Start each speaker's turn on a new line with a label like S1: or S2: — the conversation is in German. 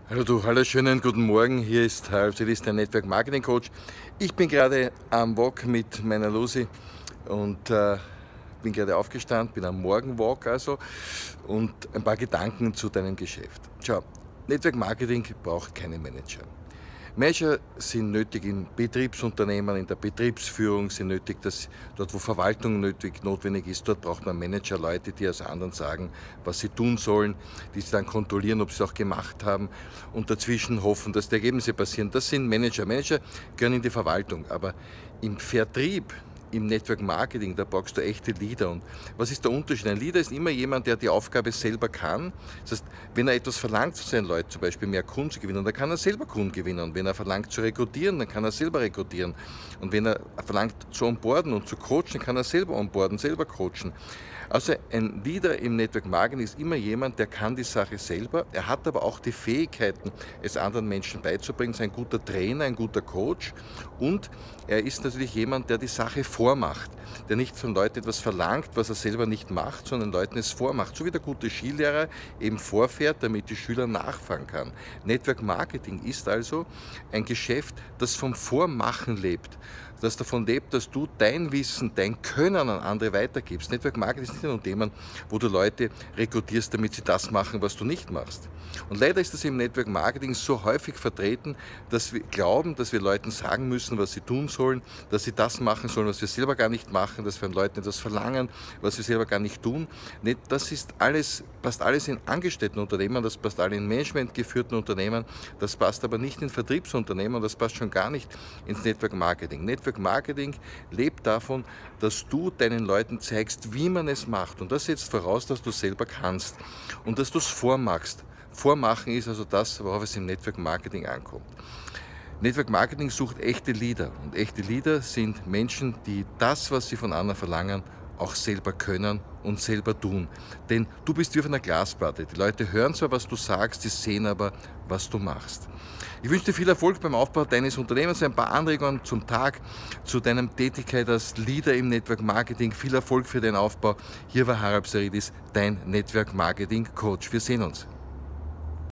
S1: Hallo du, hallo, schönen guten Morgen. Hier ist Harald Selis, der Network Marketing Coach. Ich bin gerade am Walk mit meiner Lucy und bin gerade aufgestanden, bin am Morgenwalk also und ein paar Gedanken zu deinem Geschäft. Schau, Network Marketing braucht keine Manager. Manager sind nötig in Betriebsunternehmen, in der Betriebsführung sind nötig, dass dort, wo Verwaltung notwendig ist, dort braucht man Manager, Leute, die also anderen sagen, was sie tun sollen, die sie dann kontrollieren, ob sie es auch gemacht haben und dazwischen hoffen, dass die Ergebnisse passieren. Das sind Manager. Manager gehören in die Verwaltung, aber im Vertrieb, im Network Marketing, da brauchst du echte Leader. Und was ist der Unterschied? Ein Leader ist immer jemand, der die Aufgabe selber kann. Das heißt, wenn er etwas verlangt zu seinen Leuten, zum Beispiel mehr Kunden zu gewinnen, dann kann er selber Kunden gewinnen. Und wenn er verlangt zu rekrutieren, dann kann er selber rekrutieren. Und wenn er verlangt zu onboarden und zu coachen, kann er selber onboarden, selber coachen. Also ein Leader im Network Marketing ist immer jemand, der kann die Sache selber. Er hat aber auch die Fähigkeiten, es anderen Menschen beizubringen. Er ist ein guter Trainer, ein guter Coach und er ist natürlich jemand, der die Sache vormacht, der nicht von Leuten etwas verlangt, was er selber nicht macht, sondern Leuten es vormacht. So wie der gute Skilehrer eben vorfährt, damit die Schüler nachfahren kann. Network Marketing ist also ein Geschäft, das vom Vormachen lebt, das davon lebt, dass du dein Wissen, dein Können an andere weitergibst. Network Marketing ist nicht nur ein Thema, wo du Leute rekrutierst, damit sie das machen, was du nicht machst. Und leider ist das im Network Marketing so häufig vertreten, dass wir glauben, dass wir Leuten sagen müssen, was sie tun sollen, dass sie das machen sollen, was wir selber gar nicht machen, dass wir von Leuten etwas verlangen, was wir selber gar nicht tun. Das ist alles, passt alles in Angestelltenunternehmen, das passt alle in managementgeführten Unternehmen, das passt aber nicht in Vertriebsunternehmen, das passt schon gar nicht ins Network Marketing. Network Marketing lebt davon, dass du deinen Leuten zeigst, wie man es macht. Und das setzt voraus, dass du selber kannst und dass du es vormachst. Vormachen ist also das, worauf es im Network Marketing ankommt. Network Marketing sucht echte Leader. Und echte Leader sind Menschen, die das, was sie von anderen verlangen, auch selber können und selber tun. Denn du bist wie auf einer Glasplatte. Die Leute hören zwar, was du sagst, sie sehen aber, was du machst. Ich wünsche dir viel Erfolg beim Aufbau deines Unternehmens, ein paar Anregungen zum Tag, zu deiner Tätigkeit als Leader im Network Marketing. Viel Erfolg für den Aufbau. Hier war Harald Selis, dein Network Marketing Coach. Wir sehen uns.